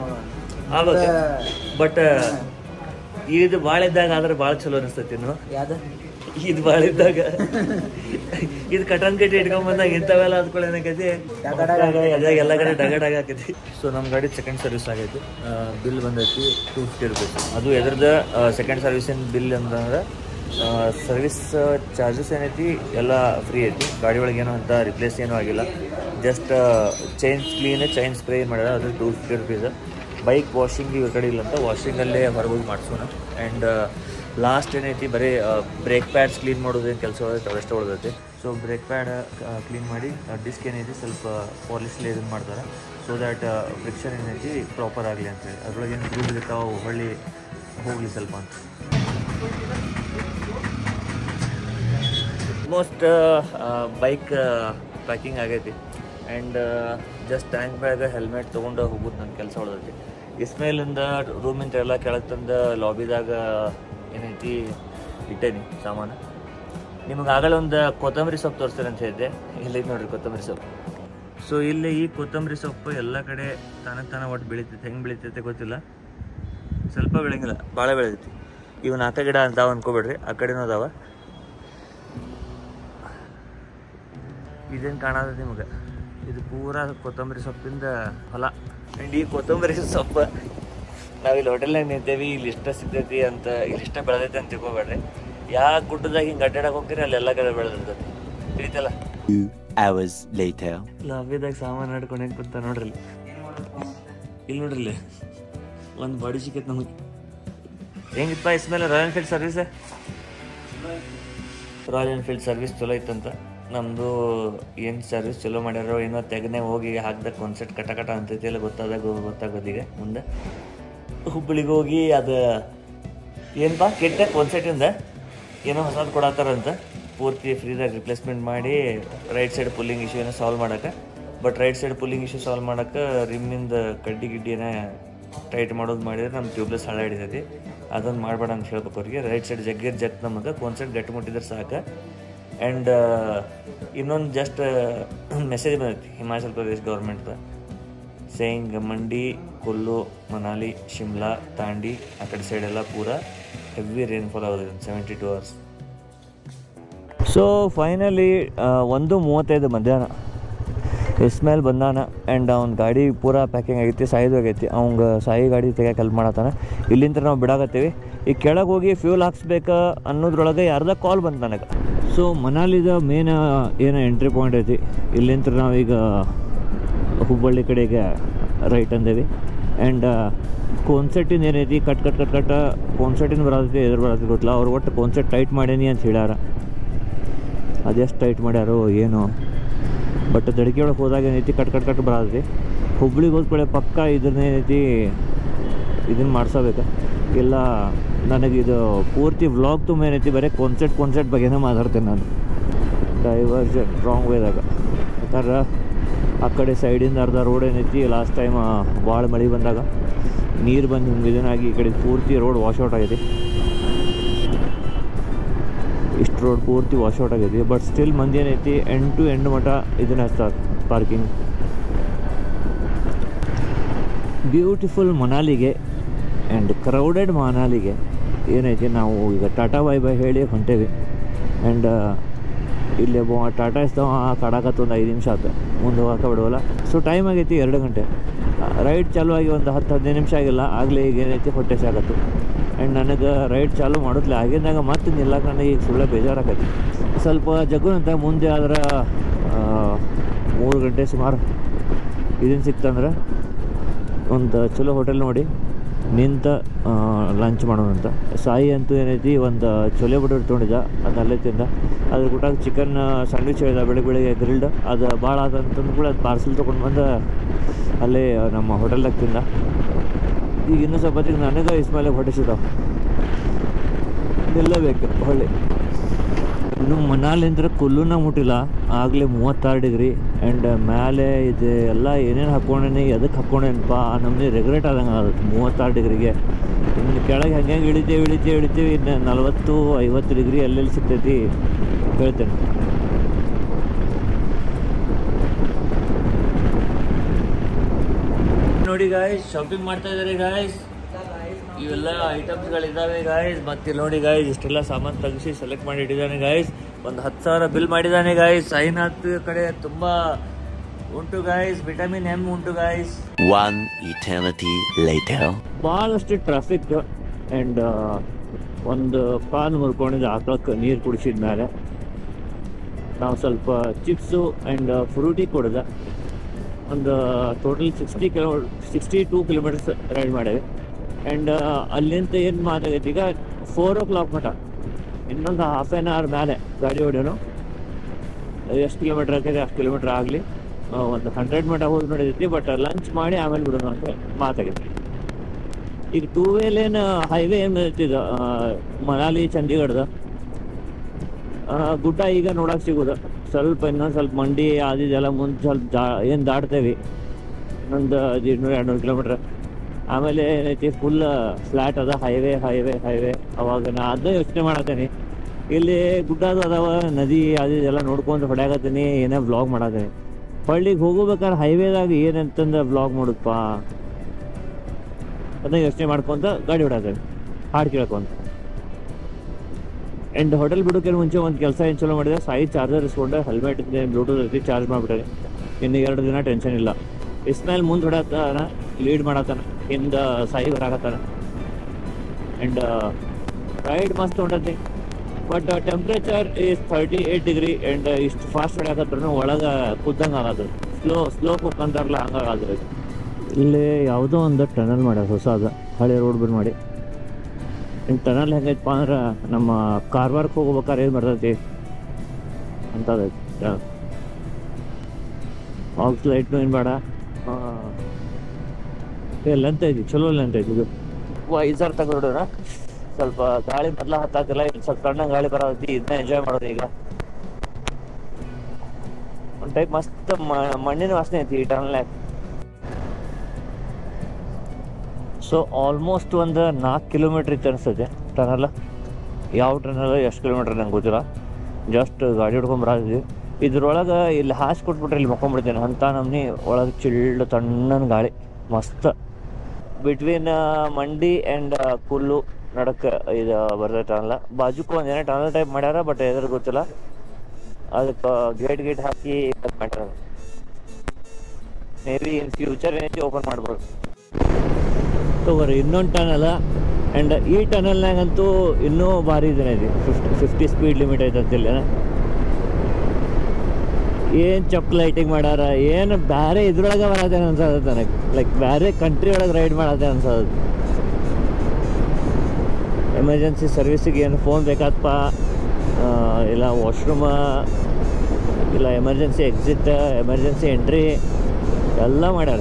Speaker 1: ಆಗ್ಬೇಕು. ಬಟ್ ಇದು ಭಾಳ ಇದ್ದಾಗ ಆದ್ರೆ ಭಾಳ ಚಲೋ ಅನಿಸ್ತೈತಿ. ಇನ್ನು
Speaker 4: ಯಾವ್ದು
Speaker 1: ಇದು ಬಾಳಿದ್ದಾಗ ಇದು ಕಟನ್ ಕಟ್ಟಿ ಇಟ್ಕೊಂಡ್ ಬಂದಾಗ ಇಂಥವೆಲ್ಲ ಅದ್ಕೊಳ್ಳಿ ಏನಕೈತಿ ಎಲ್ಲ ಕಡೆ ಡಗಡಾಗ ಆಕೈತಿ. ಸೊ ನಮ್ಮ ಗಾಡಿ ಸೆಕೆಂಡ್ ಸರ್ವಿಸ್ ಆಗೈತಿ. ಬಿಲ್ ಬಂದೈತಿ ಟೂ ಫಿಫ್ಟಿ ರುಪೀಸ್. ಅದು ಎದ್ರದ ಸೆಕೆಂಡ್ ಸರ್ವಿಸಿನ ಬಿಲ್ ಅಂತಂದ್ರೆ ಸರ್ವಿಸ್ ಚಾರ್ಜಸ್ ಏನೈತಿ ಎಲ್ಲ ಫ್ರೀ ಐತಿ. ಗಾಡಿ ಒಳಗೆ ಏನೋ ಅಂತ ರಿಪ್ಲೇಸ್ ಏನೂ ಆಗಿಲ್ಲ. Just chain clean chain spray ಏನು ಮಾಡ್ಯಾರ ಅದು two fifty rupees. Bike washing ಇವ್ರ ಕಡೆ ಇಲ್ಲ ಅಂತ ವಾಷಿಂಗಲ್ಲೇ ಹೊರಗೋಗಿ ಮಾಡಿಸೋಣ. ಆ್ಯಂಡ್ ಲಾಸ್ಟ್ ಏನೈತಿ ಬರೀ ಬ್ರೇಕ್ ಪ್ಯಾಡ್ಸ್ ಕ್ಲೀನ್ ಮಾಡೋದೇನು ಕೆಲಸ ಉಳಿದೈತೆ ಅವಷ್ಟೇ ಉಳಿದೈತಿ. ಸೊ ಬ್ರೇಕ್ ಪ್ಯಾಡ್ ಕ್ಲೀನ್ ಮಾಡಿ ಡಿಸ್ಕ್ ಏನೈತಿ ಸ್ವಲ್ಪ ಪಾಲಿಶ್ಲಿ ಇದನ್ನು ಮಾಡ್ತಾರೆ ಸೊ ದ್ಯಾಟ್ ಫ್ರಿಕ್ಷನ್ ಏನೈತಿ ಪ್ರಾಪರ್ ಆಗಲಿ ಅಂತೇಳಿ. ಅದ್ರೊಳಗೆ ಏನು ಗ್ರೂಪ್ ಇರ್ತಾವೆ ಹೊಳ್ಳಿ ಹೋಗಲಿ ಸ್ವಲ್ಪ ಅಂತ. ಆಲ್ಮೋಸ್ಟ್ ಬೈಕ್ ಪ್ಯಾಕಿಂಗ್ ಆಗೈತಿ. And just tank bag helmet ತೊಗೊಂಡು ಹೋಗೋದು ನನ್ನ ಕೆಲಸ ಉಳಿದೈತಿ. ಇಸ್ಮೇಲಿಂದ ರೂಮಿಂದ ಎಲ್ಲ ಕೆಳಗೆ ತಂದು ಲಾಬಿದಾಗ ಏನೈತಿ ಇಟ್ಟೇನಿ ಸಾಮಾನು. ನಿಮಗೆ ಆಗಲ್ಲ ಒಂದು ಕೊತ್ತಂಬರಿ ಸೊಪ್ಪು ತೋರಿಸ್ತಾರೆ ಅಂತ ಹೇಳಿದ್ದೆ. ಇಲ್ಲಿಗೆ ನೋಡಿರಿ ಕೊತ್ತಂಬರಿ ಸೊಪ್ಪು. ಸೊ ಇಲ್ಲಿ ಈ ಕೊತ್ತಂಬರಿ ಸೊಪ್ಪು ಎಲ್ಲ ಕಡೆ ತಾನಕ್ಕೆ ತಾನೇ ಒಟ್ಟು ಬೆಳಿತೈತೆ. ಹೆಂಗೆ ಬೆಳಿತೈತೆ ಗೊತ್ತಿಲ್ಲ, ಸ್ವಲ್ಪ ಬೆಳಂಗಿಲ್ಲ, ಭಾಳ ಬೆಳಿತೈತಿ. ಇವು ನಾಲ್ಕ ಗಿಡ ಅಂತಾವ ಅನ್ಕೋಬೇಡ್ರಿ, ಆ ಕಡೆನೂ ಅದಾವ. ಇದೇನು ಕಾಣದ ನಿಮಗೆ, ಇದು ಪೂರಾ ಕೊತ್ತಂಬರಿ ಸೊಪ್ಪಿಂದ ಹೊಲ. ಆ್ಯಂಡ್ ಈ ಕೊತ್ತಂಬರಿ ಸೊಪ್ಪು ನಾವಿಲ್ಲಿ ಹೋಟೆಲ್ನಾಗ ನಿಂತೇವಿ, ಇಲ್ಲಿ ಇಷ್ಟ ಸಿಗ್ತೈತಿ ಅಂತ, ಇಲ್ಲಿ ಇಷ್ಟ ಬೆಳೆದೈತೆ ಅಂತ ತಿಳ್ಕೊಬೇಡ್ರಿ. ಯಾವ ಗುಡ್ಡದಾಗ ಹಿಂಗೆ ಅಡ್ಡಾಡಕ್ಕೆ ಹೋಗ್ತೀರಿ ಅಲ್ಲೆಲ್ಲ ಕಡೆ ಬೆಳೆದಿರ್ತೈತಿ, ತಿಳಿತಲ್ಲ. ಲಾಬಿದಾಗ ಸಾಮಾನು ನಡ್ಕೊಂಡು ಹೆಂಗೆ ಕೂತ ನೋಡ್ರಿ. ಇಲ್ಲಿ ನೋಡ್ರಿ, ಇಲ್ಲಿ ಒಂದು ಬಾಡಿ ಸಿಕ್ಕೈತೆ ನಮಗೆ. ಹೆಂಗಿಪ್ಪ ಇಸ್ಮೇಲೆ Royal Enfield service? Royal Enfield service ಚಲೋ ಇತ್ತಂತ. ನಮ್ಮದು ಏನು ಸರ್ವಿಸ್ ಚಲೋ ಮಾಡ್ಯಾರೋ ಏನೋ ತೆಗನೆ ಹೋಗಿ ಹಾಕ್ದಾಗ ಕಾನ್ಸೆಪ್ಟ್ ಕಟ ಕಟ ಅಂತೈತಿ ಎಲ್ಲ ಗೊತ್ತಾದಾಗ ಗೊತ್ತಾಗೋದೀಗ ಮುಂದೆ. ಹುಬ್ಬಳ್ಳಿಗೆ ಹೋಗಿ ಅದು ಏನಪ್ಪ ಕೆಟ್ಟ ಕಾನ್ಸೆಪ್ಟಿಂದ ಏನೋ ಹೊಸದು ಕೊಡತ್ತಾರಂತ, ಪೂರ್ತಿ ಫ್ರೀದಾಗ ರಿಪ್ಲೇಸ್ಮೆಂಟ್ ಮಾಡಿ ರೈಟ್ ಸೈಡ್ ಪುಲ್ಲಿಂಗ್ ಇಶ್ಯೂ ಏನೋ ಸಾಲ್ವ್ ಮಾಡೋಕ್ಕೆ. But right side pulling issue solve ಮಾಡೋಕ್ಕೆ ರಿಮ್ಮಿಂದ ಕಡ್ಡಿ ಗಿಡ್ಡಿನ ಟೈಟ್ ಮಾಡೋದು ಮಾಡಿದ್ರೆ ನಮ್ಮ ಟ್ಯೂಬ್ಲೆಸ್ ಹಳ ಹಿಡಿತೈತಿ. ಅದನ್ನು ಮಾಡಬೇಡ ಅಂತ ಹೇಳ್ಬೇಕು ಅವ್ರಿಗೆ. ರೈಟ್ ಸೈಡ್ ಜಗ್ಗಿರ್ ಜಗ್ ನಮಗೆ ಕಾನ್ಸೆಪ್ಟ್ ಗಟ್ಟಿ ಮುಟ್ಟಿದ್ರೆ ಸಾಕು. ಆ್ಯಂಡ್ ಇನ್ನೊಂದು ಜಸ್ಟ್ ಮೆಸೇಜ್ ಬಂದೈತಿ ಹಿಮಾಚಲ್ ಪ್ರದೇಶ್ ಗೌರ್ಮೆಂಟ್ದ, ಸೇಯಿಂಗ್ ಮಂಡಿ, ಕುಲ್ಲು, ಮನಾಲಿ, ಶಿಮ್ಲಾ, ತಾಂಡಿ ಆ ಕಡೆ ಸೈಡೆಲ್ಲ ಪೂರಾ ಹೆವಿ ರೇನ್ಫಾಲ್ ಆಗೋದು seventy two hours. So finally ಒಂದು ಮೂವತ್ತೈದು ಮಧ್ಯಾಹ್ನ ಇಸ್ಮೇಲ್ ಬಂದಾನ. ಆ್ಯಂಡ್ ಅವ್ನ ಗಾಡಿ ಪೂರಾ ಪ್ಯಾಕಿಂಗ್ ಆಗೈತಿ, ಸಾಯಿದು ಆಗೈತಿ. ಅವಂಗೆ ಸಾಯಿ ಗಾಡಿ ತೆಗಿಯೋಕೆ ಹೆಲ್ಪ್ ಮಾಡತ್ತಾನೆ. ಇಲ್ಲಿಂದ ನಾವು ಬಿಡಾಕತ್ತೀವಿ. ಈಗ ಕೆಳಗೆ ಹೋಗಿ ಫ್ಯೂಲ್ ಹಾಕ್ಸ್ಬೇಕು ಅನ್ನೋದ್ರೊಳಗೆ ಯಾರ್ದ ಕಾಲ್ ಬಂತು ನನಗೆ. ಸೊ ಮನಾಲಿದ ಮೇನ್ ಏನು ಎಂಟ್ರಿ ಪಾಯಿಂಟ್ ಐತಿ, ಇಲ್ಲಿಂದ ನಾವೀಗ ಹುಬ್ಬಳ್ಳಿ ಕಡೆಗೆ ರೈಟ್ ಅಂದೇವಿ. ಆ್ಯಂಡ್ ಕಾನ್ಸೆಪ್ಟಿಂದ ಏನೈತಿ ಕಟ್ ಕಟ್ ಕಟ್ ಕಟ್ ಕಾನ್ಸೆಪ್ಟಿಂದ ಬರತೈತಿ, ಎದುರು ಬರತೈತಿ ಗೊತ್ತಿಲ್ಲ. ಅವ್ರು ಒಟ್ಟು ಕಾನ್ಸೆಪ್ಟ್ ಟೈಟ್ ಮಾಡೀನಿ ಅಂತ ಹೇಳ್ಯಾರ. ಅದೆಷ್ಟು ಟೈಟ್ ಮಾಡ್ಯಾರೋ ಏನು, ಬಟ್ ದಡಿಕೆ ಒಳಗೆ ಹೋದಾಗ ಏನೈತಿ ಕಟ್ ಕಟ್ ಕಟ್ ಬರತೈತಿ. ಹುಬ್ಳಿಗೆ ಹೋದ್ಕೊಳ್ಳೆ ಪಕ್ಕ ಇದನ್ನ ಏನೈತಿ ಇದನ್ನು ಮಾಡ್ಸೋಬೇಕು. ಇಲ್ಲ ನನಗಿದು ಪೂರ್ತಿ ವ್ಲಾಗ್ ತುಂಬ ಏನೈತಿ ಬರೀ ಕಾನ್ಸೆಪ್ಟ್ ಕಾನ್ಸೆಪ್ಟ್ ಬಗ್ಗೆನೇ ಮಾತಾಡ್ತೇನೆ ನಾನು. ಡೈವರ್ಜನ್ ರಾಂಗ್ ವೇದಾಗ ಯಾಕಂದ್ರೆ ಆ ಕಡೆ ಸೈಡಿಂದ ಅರ್ಧ ರೋಡ್ ಏನೈತಿ ಲಾಸ್ಟ್ ಟೈಮ್ ಭಾಳ ಮಳೆ ಬಂದಾಗ ನೀರು ಬಂದು ಹಿಂಗೆ ಇದನ್ನಾಗಿ ಈ ಕಡೆ ಪೂರ್ತಿ ರೋಡ್ ವಾಶ್ಔಟ್ ಆಗೈತಿ. ಇಷ್ಟು ರೋಡ್ ಪೂರ್ತಿ ವಾಶ್ಔಟ್ ಆಗೈತಿ. ಬಟ್ ಸ್ಟಿಲ್ ಮಂದಿ ಏನೈತಿ ಎಂಡ್ ಟು ಎಂಡ್ ಮಟ್ಟ ಇದನ್ನ ಹಚ್ತಾರೆ ಪಾರ್ಕಿಂಗ್. ಬ್ಯೂಟಿಫುಲ್ ಮನಾಲಿಗೆ ಆ್ಯಂಡ್ ಕ್ರೌಡೆಡ್ ಮನಾಲಿಗೆ ಏನೈತಿ ನಾವು ಈಗ ಟಾಟಾ ಬೈ ಬೈ ಹೇಳಿ ಹೊಂಟೇವಿ. ಆ್ಯಂಡ್ ಇಲ್ಲಿ ಒಬ್ಬ ಟಾಟಾ ಇಸ್ತಾವ ಕಡಾಕತ್ತು ಒಂದು ಐದು ನಿಮಿಷ ಆಯ್ತು, ಮುಂದೆ ಹೋಗಕ್ಕೆ ಬಿಡೋಲ್ಲ. ಸೊ ಟೈಮ್ ಆಗೈತಿ ಎರಡು ಗಂಟೆ. ರೈಡ್ ಚಾಲೂ ಆಗಿ ಒಂದು ಹತ್ತು ಹದಿನೈದು ನಿಮಿಷ ಆಗಿಲ್ಲ, ಆಗಲೇ ಈಗ ಏನೈತಿ ಹೊಟ್ಟೆ ಸಾಕತ್ತು. ಆ್ಯಂಡ್ ನನಗೆ ರೈಡ್ ಚಾಲೂ ಮಾಡೋದ್ಲೆ ಆಗಿದ್ದಾಗ ಮತ್ತೆ ನಿಲ್ಲಕ್ಕೆ ನನಗೆ ಈಗ ಸುಳ್ಳೆ ಬೇಜಾರಾಕೈತಿ. ಸ್ವಲ್ಪ ಜಗ್ಗುನಂತ ಮುಂದೆ ಆದ್ರೆ ಮೂರು ಗಂಟೆ ಸುಮಾರು ಇದನ್ನು ಸಿಕ್ತಂದ್ರೆ ಒಂದು ಚಲೋ ಹೋಟೆಲ್ ನೋಡಿ ನಿಂತ ಲಂಚ್ ಮಾಡೋಣಂತ. ಸಾಯಿ ಅಂತೂ ಏನೈತಿ ಒಂದು ಚೊಲೆ ಬಟರ್ ತೊಗೊಂಡಿದ್ದ, ಅದು ಅಲ್ಲೇ ತಿಂದ. ಅದ್ರ ಕೂಡ ಚಿಕನ್ ಸ್ಯಾಂಡ್ವಿಚ್ ಹೇಳಿದ ಬೆಳಗ್ಗೆ ಬೆಳಿಗ್ಗೆ ಗ್ರಿಲ್ಡ್, ಅದು ಭಾಳ ಆದಂತಂದು ಕೂಡ ಅದು ಪಾರ್ಸೆಲ್ ತೊಗೊಂಡು ಬಂದು ಅಲ್ಲೇ ನಮ್ಮ ಹೋಟೆಲ್ದಾಗ ತಿಂದ. ಈಗ ಇನ್ನೂ ಸ್ವಲ್ಪ ಹೊತ್ತಿಗೆ ನನಗೆ ಇಸ್ಮೇಲೆ ಹೊಟ್ಟಿಸಿದಾವ ನಿಲ್ಲಬೇಕು ಹೊಳ್ಳಿ. ಇನ್ನು ಮನಾಲಿಂದ್ರೆ ಕುಲ್ಲುನ ಮುಟ್ಟಿಲ್ಲ, ಆಗಲೇ ಮೂವತ್ತಾರು ಡಿಗ್ರಿ. ಆ್ಯಂಡ್ ಮೇಲೆ ಇದು ಎಲ್ಲ ಏನೇನು ಹಾಕ್ಕೊಂಡೇನಿ ಎದಕ್ಕೆ ಹಾಕ್ಕೊಂಡೇನಪ್ಪ ನಮ್ಮದು ರೆಗ್ರೆಟ್ ಆದಂಗೆ ಆಗುತ್ತೆ ಮೂವತ್ತಾರು ಡಿಗ್ರಿಗೆ. ಇನ್ನು ಕೆಳಗೆ ಹಂಗೆ ಇಳಿತೇವೆ ಇಳಿತೇವೆ ಇಳಿತೇವೆ ಇನ್ನು ನಲ್ವತ್ತು ಐವತ್ತು ಡಿಗ್ರಿ ಎಲ್ಲೆಲ್ಲಿ ಸಿಗ್ತೈತಿ ಹೇಳ್ತೇನೆ. ನೋಡಿ ಗಾಯ್ಸ್ ಶಾಪಿಂಗ್ ಮಾಡ್ತಾ ಇದ್ದಾರೆ ಗಾಯ್ಸ್. ಇವೆಲ್ಲ ಐಟಮ್ಸ್ಗಳಿದ್ದಾವೆ ಗಾಯ್ಸ್. ಮತ್ತೆ ಇಲ್ಲಿ ನೋಡಿ ಗಾಯ್ಸ್ ಇಷ್ಟೆಲ್ಲ ಸಾಮಾನು ತೆಗಿಸಿ ಸೆಲೆಕ್ಟ್ ಮಾಡಿ ಇಟ್ಟಿದ್ದಾನೆ ಗಾಯ್ಸ್. ಒಂದು ಹತ್ತು ಸಾವಿರ ಬಿಲ್ ಮಾಡಿದ್ದಾನೆ ಗಾಯ್ಸ್. ಸಾಯಿನಾಥ್ ಕಡೆ ತುಂಬ ಉಂಟು ಗಾಯ್ಸ್, ವಿಟಮಿನ್ ಎಮ್ ಉಂಟು ಗಾಯ್ಸ್.
Speaker 3: One eternity later.
Speaker 1: ಭಾಳಷ್ಟು ಟ್ರಾಫಿಕ್ ಆ್ಯಂಡ್ ಒಂದು ಪಾನ್ ಮುರ್ಕೊಂಡಿದ್ದು ಆಕಳಕ್ಕೆ ನೀರು ಕುಡಿಸಿದ ಮೇಲೆ ನಾವು ಸ್ವಲ್ಪ ಚಿಪ್ಸು ಆ್ಯಂಡ್ ಫ್ರೂಟಿ ಕೊಡ್ದ ಒಂದು total sixty kilo sixty two kilometres ride ಮಾಡೇವೆ. ಆ್ಯಂಡ್ ಅಲ್ಲಿಂದ ಏನು ಮಾತಾಗೈತಿ ಈಗ ಫೋರ್ ಓ ಕ್ಲಾಕ್ ಮಟ ಇನ್ನೊಂದು ಹಾಫ್ ಆ್ಯನ್ ಅವರ್ ಮೇಲೆ ಗಾಡಿ ಹೊಡೆಯೋನು. ಎಷ್ಟು ಕಿಲೋಮೀಟ್ರ್ ಆಗ್ತದೆ ಅಷ್ಟು ಕಿಲೋಮೀಟ್ರ್ ಆಗಲಿ, ಒಂದು ಹಂಡ್ರೆಡ್ ಮಟ ಹೋಗಿ ನೋಡಿದೈತಿ. ಬಟ್ ಲಂಚ್ ಮಾಡಿ ಆಮೇಲೆ ಬಿಡೋಣ ಅಂತ ಮಾತಾಗೈತಿ. ಈಗ ಟೂ ವೇಲೇನು ಹೈವೇ ಏನು ಐತಿದ ಮನಾಲಿ ಚಂಡೀಗಢದ ಗುಡ್ಡ ಈಗ ನೋಡಕ್ಕೆ ಸಿಗೋದು. ಸ್ವಲ್ಪ ಇನ್ನೊಂದು ಸ್ವಲ್ಪ ಮಂಡಿ ಆದಿದೆಲ್ಲ ಮುಂದೆ ಸ್ವಲ್ಪ ದಾ ಏನು ದಾಟ್ತೇವೆ ಇನ್ನೊಂದು ಇನ್ನೂರು ಎರಡುನೂರು ಕಿಲೋಮೀಟ್ರ್. ಆಮೇಲೆ ಏನೈತಿ ಫುಲ್ ಫ್ಲ್ಯಾಟ್ ಅದ, ಹೈವೇ ಹೈವೇ ಹೈವೇ. ಅವಾಗ ನಾ ಅದನ್ನ ಯೋಚನೆ ಮಾಡತ್ತೀನಿ, ಇಲ್ಲಿ ಗುಡ್ಡದು ಅದಾವ, ನದಿ ಅದಿದೆಲ್ಲ ನೋಡ್ಕೊಂಡು ಹೊಡ್ಯಾಕತ್ತೀನಿ, ಏನೇ ವ್ಲಾಗ್ ಮಾಡತ್ತೀನಿ. ಹಳ್ಳಿಗೆ ಹೋಗ್ಬೇಕಾದ್ರೆ ಹೈವೇದಾಗ ಏನಂತಂದು ವ್ಲಾಗ್ ಮಾಡುದಪ್ಪ ಅದನ್ನ ಯೋಚನೆ ಮಾಡ್ಕೊಂತ ಗಾಡಿ ಹೊಡಾತೇನೆ ಹಾಡು ಕೇಳ್ಕೊಂತ. ಆ್ಯಂಡ್ ಹೋಟೆಲ್ ಬಿಡೋಕೆ ಮುಂಚೆ ಒಂದು ಕೆಲಸ ಏನು ಚಲೋ ಮಾಡಿದೆ, ಸಾಯಿ ಚಾರ್ಜರ್ ಇಸ್ಕೊಂಡೆ, ಹೆಲ್ಮೆಟ್ ಬ್ಲೂಟೂತ್ ಐತಿ, ಚಾರ್ಜ್ ಮಾಡಿಬಿಟ್ಟೆ. ಇನ್ನು ಎರಡು ದಿನ ಟೆನ್ಷನ್ ಇಲ್ಲ. ಇಸ್ಮೇಲೆ ಮುಂದೆ ಹೊಡತಾನ, ಲೀಡ್ ಮಾಡತ್ತಾನ, ಹಿಂದೆ ಸಾಯಿ ಬರಾಕತ್ತಾನ. ಆ್ಯಂಡ್ ರೈಡ್ ಮಸ್ತ್ ಹೊಂಟತಿ. But temperature is thirty eight degree and ಇಷ್ಟು ಫಾಸ್ಟ್ ಹೊಡ್ಯಾಕತ್ರೂ ಒಳಗೆ ಕುದ್ದಂಗೆ ಆಗದು, ಸ್ಲೋ ಸ್ಲೋ ಕುಕ್ಕಂತಾರಲ್ಲ ಹಂಗಾಗದ್ರಿ. ಇಲ್ಲಿ ಯಾವುದೋ ಒಂದು ಟನಲ್ ಮಾಡ್ಯಾರ ಹೊಸದು, ಹಳೆ ರೋಡ್ ಬಿಡ್ ಮಾಡಿ. ಇನ್ನು ಟನಲ್ ಹೆಂಗೈತಪ್ಪ ಅಂದ್ರೆ ನಮ್ಮ ಕಾರವಾರಕ್ಕೆ ಹೋಗ್ಬೇಕಾದ್ರೆ ಏನು ಬರ್ತೈತಿ ಅಂತದೈತಿ. ಆಕ್ಸ್ ಲೈಟ್ನು ಏನು ಬೇಡ, ಲೆಂತ್ ಐತಿ, ಚಲೋ ಲೆಂತ್ ಐತಿ. ಇದು ವೈಸರ್ ತಗೊಂಡೋಣ, ಸ್ವಲ್ಪ ಗಾಳಿ ಮೊದಲ ಹತ್ತಾತಿಲ್ಲ, ಇಲ್ಲಿ ಸ್ವಲ್ಪ ಸಣ್ಣ ಗಾಳಿ ಬರೋದೈತಿ, ಇದನ್ನ ಎಂಜಾಯ್ ಮಾಡೋದು. ಈಗ ಒಂದು ಟೈಪ್ ಮಸ್ತ್ ಮಣ್ಣಿನ ವಾಸನೆ ಐತಿ ಈ ಟನಲ್ನಾಗ. ಸೊ ಆಲ್ಮೋಸ್ಟ್ ಒಂದು ನಾಲ್ಕು ಕಿಲೋಮೀಟ್ರ್ ಇತ್ತು ಅನಿಸ್ತೈತೆ ಟನಲ್. ಯಾವ ಟನಲ್ ಎಷ್ಟು ಕಿಲೋಮೀಟ್ರ್ ನಂಗೆ ಗೊತ್ತಿಲ್ಲ, ಜಸ್ಟ್ ಗಾಡಿ ಹಿಡ್ಕೊಂಬರಿದ್ವಿ. ಇದ್ರೊಳಗೆ ಇಲ್ಲಿ ಹಾಸಿ ಕೊಟ್ಬಿಟ್ರೆ ಇಲ್ಲಿ ಮಕ್ಕೊಂಡ್ಬಿಡ್ತೇನೆ ಅಂತ ನಮ್ನಿ. ಒಳಗೆ ಚಿಲ್ಲು ತಣ್ಣನ ಗಾಳಿ ಮಸ್ತ್. ಬಿಟ್ವೀನ್ ಮಂಡಿ ಆ್ಯಂಡ್ ಕುಲ್ಲು ನಡಕ್ಕೆ ಇದು ಬರ್ತೈತೆ ಟನಲ್. ಬಾಜುಕು ಒಂದೇನೋ ಟನಲ್ ಟೈಪ್ ಮಾಡ್ಯಾರ, ಬಟ್ ಎದ್ರ ಗೊತ್ತಿಲ್ಲ. ಅದಕ್ಕೆ ಗೇಟ್ ಗೇಟ್ ಹಾಕಿ ಮಾಡ್ಯಾರ. ಮೇ ಬಿ ಇನ್ ಫ್ಯೂಚರ್ ಏನೈತಿ ಓಪನ್ ಮಾಡ್ಬೋದು. ತಗೋರಿ ಇನ್ನೊಂದು ಟನಲ್. ಆ್ಯಂಡ್ ಈ ಟನಲ್ನಾಗಂತೂ ಇನ್ನೂ ಭಾರಿ ಇದನ್ನ ಐತಿ, ಫಿಫ್ಟಿ ಫಿಫ್ಟಿ ಸ್ಪೀಡ್ ಲಿಮಿಟ್ ಐತಂತಿಲ್ಲ. ಏನು ಚಕ್ ಲೈಟಿಂಗ್ ಮಾಡ್ಯಾರ, ಏನು ಬೇರೆ ಇದ್ರೊಳಗೆ ಬರತ್ತೇನೆ ಅನ್ಸೋದು ನನಗೆ. ಲೈಕ್ ಬೇರೆ ಕಂಟ್ರಿ ಒಳಗೆ ರೈಡ್ ಮಾಡತ್ತೆ ಅನ್ಸೋದು. ಎಮರ್ಜೆನ್ಸಿ ಸರ್ವಿಸಿಗೆ ಏನು ಫೋನ್ ಬೇಕಾದಪ್ಪ, ಇಲ್ಲ ವಾಶ್ರೂಮ, ಇಲ್ಲ ಎಮರ್ಜೆನ್ಸಿ ಎಕ್ಸಿಟ್, ಎಮರ್ಜೆನ್ಸಿ ಎಂಟ್ರಿ ಎಲ್ಲ ಮಾಡ್ಯಾರ.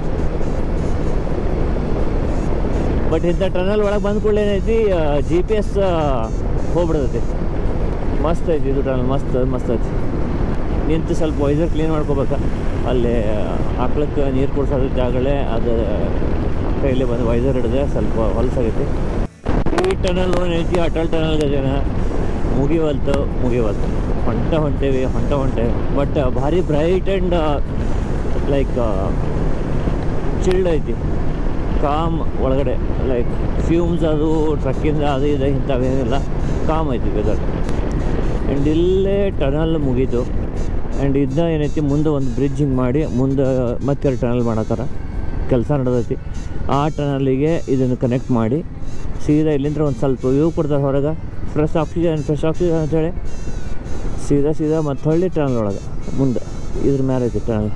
Speaker 1: ಬಟ್ ಇಂಥ ಟನಲ್ ಒಳಗೆ ಬಂದ ಕೂಡಲೇ ಏನೈತಿ, ಜಿ ಪಿ ಎಸ್ ಹೋಗ್ಬಿಡ್ತೈತಿ. ಮಸ್ತ್ ಐತಿ ಇದು ಟನಲ್, ಮಸ್ತ್ ಮಸ್ತ್ ಐತಿ. ನಿಂತು ಸ್ವಲ್ಪ ವೈಸರ್ ಕ್ಲೀನ್ ಮಾಡ್ಕೋಬೇಕಾ, ಅಲ್ಲಿ ಆಕ್ಳಕ್ಕೆ ನೀರು ಕುಡ್ಸೋದ್ರ ಜಾಗಗಳೇ ಅದು ಕೈಯಲ್ಲಿ ಬಂದು ವೈಸರ್ ಹಿಡಿದ್ರೆ ಸ್ವಲ್ಪ ಹೊಲಸಾಗೈತಿ. ಈ ಟನಲ್ ಏನೈತಿ ಅಟಲ್ ಟನಲ್ಗೆ ಜನ ಮುಗಿವಲ್ತು ಮುಗಿವಲ್ತು ಹೊಂಟ ಹೊಂಟೇವಿ ಹೊಂಟ ಹೊಂಟೇವಿ. ಬಟ್ ಭಾರಿ ಬ್ರೈಟ್ ಆ್ಯಂಡ್ ಲೈಕ್ ಚಿಲ್ಡ್ ಐತಿ, ಕಾಮ್ ಒಳಗಡೆ. ಲೈಕ್ ಫ್ಯೂಮ್ಸ್ ಅದು ಟ್ರಕ್ಕಿಂದ ಅದು ಇದು ಇಂಥವೇನಿಲ್ಲ, ಕಾಮ್ ಐತಿ ವೆದರ್. ಆ್ಯಂಡ್ ಇಲ್ಲೇ ಟನಲ್ ಮುಗೀತು. ಆ್ಯಂಡ್ ಇದನ್ನ ಏನೈತಿ ಮುಂದೆ ಒಂದು ಬ್ರಿಡ್ಜ್ ಹಿಂಗೆ ಮಾಡಿ ಮುಂದೆ ಮತ್ತೆ ಟನಲ್ ಮಾಡತ್ತಾರ, ಕೆಲಸ ನಡೆದೈತಿ. ಆ ಟನಲ್ಲಿಗೆ ಇದನ್ನು ಕನೆಕ್ಟ್ ಮಾಡಿ ಸೀದಾ ಇಲ್ಲಿಂದ ಒಂದು ಸ್ವಲ್ಪ ವ್ಯೂ ಕೊಡ್ತಾರೆ ಹೊರಗೆ, ಫ್ರೆಶ್ ಆಕ್ಸಿಜನ್ ಫ್ರೆಶ್ ಆಕ್ಸಿಜನ್ ಅಂತೇಳಿ ಸೀದಾ ಸೀದಾ ಮತ್ತೆ ಹೊಳ್ಳಿ ಟನಲ್ ಒಳಗೆ ಮುಂದೆ ಇದ್ರ ಮೇಲೆ ಐತಿ ಟನಲ್.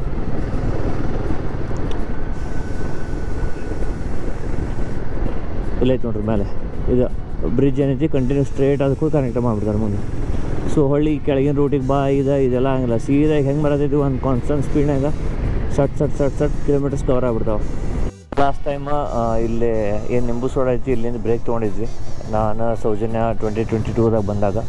Speaker 1: ಇಲ್ಲೈತೆ ನೋಡ್ರಿ ಮೇಲೆ ಇದು ಬ್ರಿಡ್ಜ್ ಏನೈತಿ, ಕಂಟಿನ್ಯೂ ಸ್ಟ್ರೇಟ್ ಅದಕ್ಕೂ ಕನೆಕ್ಟ್ ಮಾಡಿಬಿಡ್ತಾರೆ ಮುಂದೆ. ಸೊ ಹೊಳ್ಳಿ ಕೆಳಗಿನ ರೂಟಿಗೆ ಬಾ ಇದೆ ಇದೆಲ್ಲ ಹಂಗಿಲ್ಲ, ಸೀದಾ ಹೆಂಗೆ ಬರತೈತಿ ಒಂದು ಕಾನ್ಸ್ಟೆಂಟ್ ಸ್ಪೀಡ್ನಾಗ ಸಟ್ ಸಟ್ ಸಟ್ ಸಟ್ ಕಿಲೋಮೀಟರ್ಸ್ ಕವರ್ ಆಗ್ಬಿಡ್ತಾವೆ. ಲಾಸ್ಟ್ ಟೈಮ್ ಇಲ್ಲಿ ಏನು ನಿಂಬು ಸೋಡಾ ಐತಿ ಇಲ್ಲಿಂದ ಬ್ರೇಕ್ ತೊಗೊಂಡಿದ್ವಿ ನಾನು ಸೌಜನ್ಯ ಟ್ವೆಂಟಿ ಟ್ವೆಂಟಿ ಟೂದಾಗ ಬಂದಾಗ.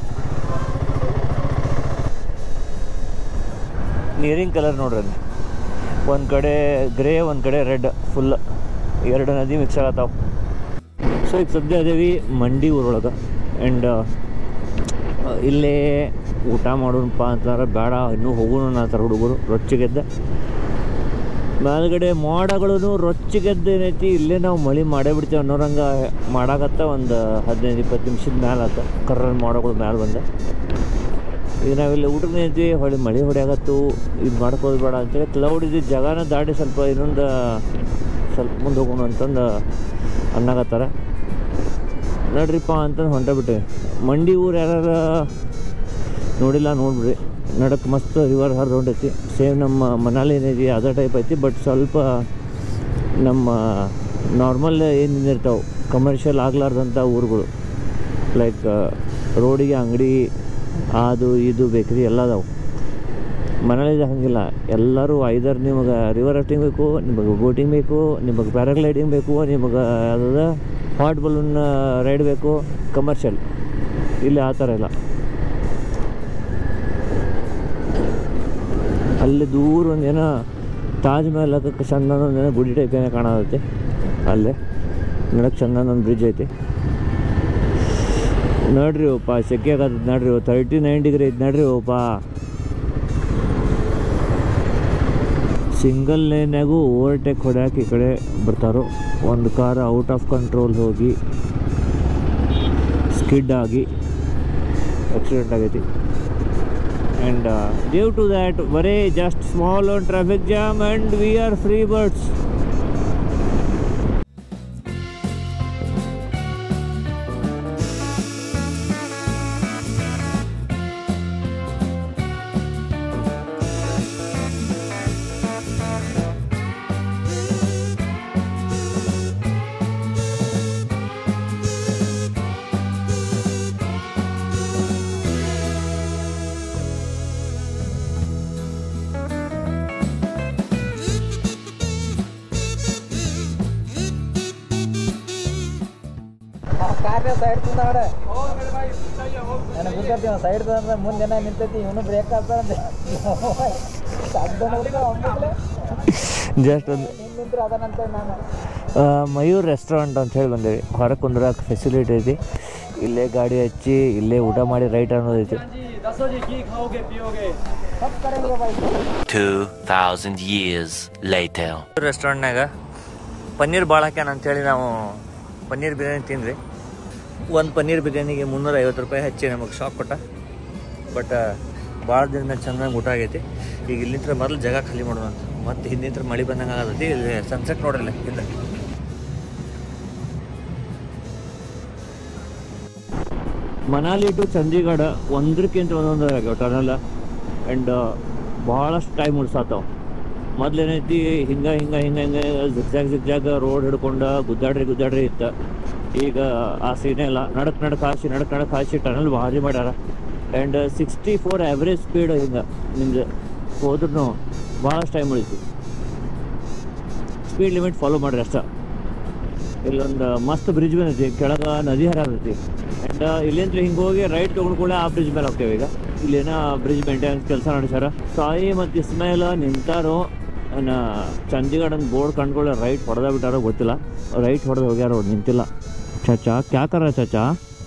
Speaker 1: ನೀರಿನ ಕಲರ್ ನೋಡ್ರಿ, ಅಲ್ಲಿ ಒಂದು ಕಡೆ ಗ್ರೇ ಒಂದು ಕಡೆ ರೆಡ್, ಫುಲ್ ಎರಡು ನದಿ ಮಿಕ್ಸ್ ಆಗತ್ತಾವ. ಸೊ ಈಗ ಸದ್ಯ ಅದೇವಿ ಮಂಡಿ ಊರೊಳಗೆ. ಆ್ಯಂಡ್ ಇಲ್ಲೇ ಊಟ ಮಾಡೋಣಪ್ಪ ಅಂತಾರೆ, ಬೇಡ ಇನ್ನೂ ಹೋಗೋಣ ಅಂತಾರೆ ಹುಡುಗರು ರೊಚ್ಚಿಗೆದ್ದ. ಮೇಲ್ಗಡೆ ಮೋಡಗಳೂ ರೊಚ್ಚಿಗೆದ್ದು ಏನೈತಿ ಇಲ್ಲೇ ನಾವು ಮಳೆ ಮಾಡೇ ಬಿಡ್ತೀವಿ ಅನ್ನೋರಂಗೆ ಮಾಡಾಕತ್ತ ಒಂದು ಹದಿನೈದು ಇಪ್ಪತ್ತು ನಿಮಿಷದ ಮ್ಯಾಲೆ ಆತ ಕರ್ರ ಮೋಡಗಳು ಮ್ಯಾಲೆ ಬಂದೆ. ಈಗ ನಾವಿಲ್ಲಿ ಊಟಕ್ಕೆ ಐತಿ ಹೊಳಿ ಮಳೆ ಹೊಡೆಯಾಗತ್ತು ಇದು ಮಾಡ್ಕೋದು ಬೇಡ ಅಂತೇಳಿ ಕ್ಲೌಡ್ ಇದ್ದಿದ್ದು ಜಾಗನ ದಾಟಿ ಸ್ವಲ್ಪ ಇನ್ನೊಂದು ಸ್ವಲ್ಪ ಮುಂದೆ ಹೋಗೋಣ ಅಂತಂದು ಅನ್ನಕತ್ತಾರ. ನಡ್ರಿಪ್ಪ ಅಂತಂದು ಹೊಂಟಬಿಟ್ಟೆ. ಮಂಡಿ ಊರು ಯಾರು ನೋಡಿಲ್ಲ ನೋಡ್ಬಿಡ್ರಿ. ನಡಕ್ಕೆ ಮಸ್ತ್ ರಿವರ್ ಹರಿದು ಹೊಂಟೈತಿ. ಸೇಮ್ ನಮ್ಮ ಮನಾಲಿ ಏನೈತಿ ಅದೇ ಟೈಪ್ ಐತಿ. ಬಟ್ ಸ್ವಲ್ಪ ನಮ್ಮ ನಾರ್ಮಲ್ ಏನೇನು ಇರ್ತಾವೆ ಕಮರ್ಷಿಯಲ್ ಆಗ್ಲಾರ್ದಂಥ ಊರುಗಳು ಲೈಕ್ ರೋಡಿಗೆ ಅಂಗಡಿ ಅದು ಇದು ಬೇಕ್ರಿ ಎಲ್ಲ ಅದಾವೆ. ಮನಾಲಿದ ಹಾಗಿಲ್ಲ. ಎಲ್ಲರೂ ಐದರ್ ನಿಮಗೆ ರಿವರ್ ರಾಫ್ಟಿಂಗ್ ಬೇಕು, ನಿಮಗೆ ಬೋಟಿಂಗ್ ಬೇಕು, ನಿಮಗೆ ಪ್ಯಾರಾಗ್ಲೈಡಿಂಗ್ ಬೇಕು, ನಿಮಗೆ ಯಾವ್ದು ಹಾಟ್ ಬಲೂನ್ ರೈಡ್ ಬೇಕು, ಕಮರ್ಷಿಯಲ್. ಇಲ್ಲಿ ಆ ಥರ ಇಲ್ಲ. ಅಲ್ಲಿ ದೂರ ಒಂದೇನೋ ತಾಜ್ ಮಹಲ್ ಹಾಕಕ್ಕೆ ಚಂದ ಒಂದೇನೋ ಗುಡಿ ಟೈಪ್ ಏನೋ ಕಾಣತೈತಿ. ಅಲ್ಲೇ ನೋಡಕ್ಕೆ ಚಂದ ಒಂದು ಬ್ರಿಡ್ಜ್ ಐತಿ. ನೋಡ್ರಿ ಓಪ ಸೆಕೆ ಆಗತ್ತದ ನೋಡ್ರಿ. ತರ್ಟಿ ನೈನ್ ಡಿಗ್ರಿ ಐತಿ ನೋಡ್ರಿ ಓಪ. ಸಿಂಗಲ್ ಲೈನ್ಯಾಗೂ ಓವರ್ಟೇಕ್ ಹೊಡ್ಯಾಕೆ ಈ ಕಡೆ ಬರ್ತಾರೋ. ಒಂದು ಕಾರ್ ಔಟ್ ಆಫ್ ಕಂಟ್ರೋಲ್ ಹೋಗಿ ಸ್ಕಿಡ್ ಆಗಿ ಆಕ್ಸಿಡೆಂಟ್ ಆಗೈತಿ. And uh, due to that, very just small on traffic jam and we are free birds.
Speaker 4: ಕಾರ್ಯ ಸೈಡ್ ತಂದಾಡ ನನಗೆ ಗೊತ್ತಿರ್ತೀವಿ ಸೈಡ್ ತಂದ್ರೆ ಮುಂದೆ ಏನ ನಿಂತೈತಿ ಇವನು ಬ್ರೇಕ್ ಆಗ್ತಾರಂತೆ.
Speaker 1: ಜಸ್ಟ್ ಒಂದು
Speaker 4: ನಿಂತ್ರೆ ಅದನ್ನಂತ ನಾನು
Speaker 1: ಮಯೂರ್ ರೆಸ್ಟೋರೆಂಟ್ ಅಂತ ಹೇಳಿ ಬಂದೇವಿ. ಹೊರಗೆ ಕುಂದ್ರಕ್ಕೆ ಫೆಸಿಲಿಟಿ ಐತಿ. ಇಲ್ಲೇ ಗಾಡಿ ಹಚ್ಚಿ ಇಲ್ಲೇ ಊಟ ಮಾಡಿ ರೈಟ್ ಅನ್ನೋದೈತಿ.
Speaker 3: Two thousand years later.
Speaker 1: ರೆಸ್ಟೋರೆಂಟ್ನಾಗ ಪನ್ನೀರ್ ಭಾಳ ಹಾಕ್ಯಾನ ಅಂತೇಳಿ ನಾವು ಪನ್ನೀರ್ ಬಿರಿಯಾನಿ ತಿಂದ್ರಿ. ಒಂದು ಪನ್ನೀರ್ ಬಿರಿಯಾನಿಗೆ ಮುನ್ನೂರ ಐವತ್ತು ರೂಪಾಯಿ ಹಚ್ಚಿ ನಮಗೆ ಶಾಕ್ ಕೊಟ್ಟ. ಬಟ್ ಭಾಳ ದಿನ ಚೆನ್ನಾಗಿ ಊಟ ಆಗೈತಿ. ಈಗ ಇಲ್ಲಿಂದ ಮೊದಲು ಜಾಗ ಖಾಲಿ ಮಾಡೋಣ ಅಂತ. ಮತ್ತು ಹಿಂದಿಂತ್ರ ಮಳೆ ಬಂದಂಗೆ ಆಗತೈತಿ. ಇಲ್ಲಿ ಸನ್ಸೆಟ್ ನೋಡ್ರಿಲ್ಲ ಹಿಂದೆ. ಮನಾಲಿ ಟು ಚಂಡೀಗಢ ಒಂದಕ್ಕಿಂತ ಒಂದೊಂದು ಆಗ್ಯಾವ ಟನಲ್. ಆ್ಯಂಡ್ ಭಾಳಷ್ಟು ಟೈಮ್ ಉಳ್ಸಾತಾವ. ಮೊದ್ಲೇನೈತಿ ಹಿಂಗೆ ಹಿಂಗೆ ಹಿಂಗೆ ಹಿಂಗೆ ಜಿಗ್ಜಾಗ್ ಜಿಗ್ಜಾಗ ರೋಡ್ ಹಿಡ್ಕೊಂಡು ಗುದ್ದಾಡ್ರಿ ಗುದ್ದಾಡ್ರಿ ಇತ್ತು. ಈಗ ಆ ಸೀನೇ ಇಲ್ಲ. ನಡಕ್ ನಡಕ್ ಹಾಸಿ ನಡಕ್ ನಡಕ್ ಹಾಸಿ ಟನಲ್ ಭಾರಿ ಮಾಡ್ಯಾರ. And sixty four average speed ಹಿಂಗೆ ನಿಮ್ದು ಹೋದ್ರೂ ಭಾಳಷ್ಟು ಟೈಮ್ ಉಳಿತು. ಸ್ಪೀಡ್ ಲಿಮಿಟ್ ಫಾಲೋ ಮಾಡಿರಿ ಅಷ್ಟೇ. ಇಲ್ಲೊಂದು ಮಸ್ತ್ ಬ್ರಿಡ್ಜ್ ಬಂದೈತಿ. ಕೆಳಗೆ ನದಿ ಹರಿದೈತಿ. ಆ್ಯಂಡ್ ಇಲ್ಲಿಂದ ಹಿಂಗೆ ಹೋಗಿ ರೈಟ್ ತೊಗೊಂಡ್ಕೊಳ್ಳೆ ಆ ಬ್ರಿಡ್ಜ್ ಮೇಲೆ ಹೋಗ್ತೇವೆ. ಈಗ ಇಲ್ಲೇನೋ ಬ್ರಿಡ್ಜ್ ಮೇಂಟೆನೆನ್ಸ್ ಕೆಲಸ ನಡೆಸ್ಯಾರ. ಸಾಯಿ ಮತ್ತು ಇಸ್ಮಾಯಿಲ ನಿಂತಾರೋ ನಾ ಚಂಡೀಗಢ ಒಂದು ಬೋರ್ಡ್ ಕಂಡ್ಕೊಳ್ಳೆ ರೈಟ್ ಹೊಡೆದ ಬಿಟ್ಟಾರೋ ಗೊತ್ತಿಲ್ಲ. ರೈಟ್ ಹೊಡೆದು ಹೋಗ್ಯಾರ ಅವ್ರು ನಿಂತಿಲ್ಲ. ಚಾಚಾ ಕ್ಯಾ ಕರ ಚಾಚಾ.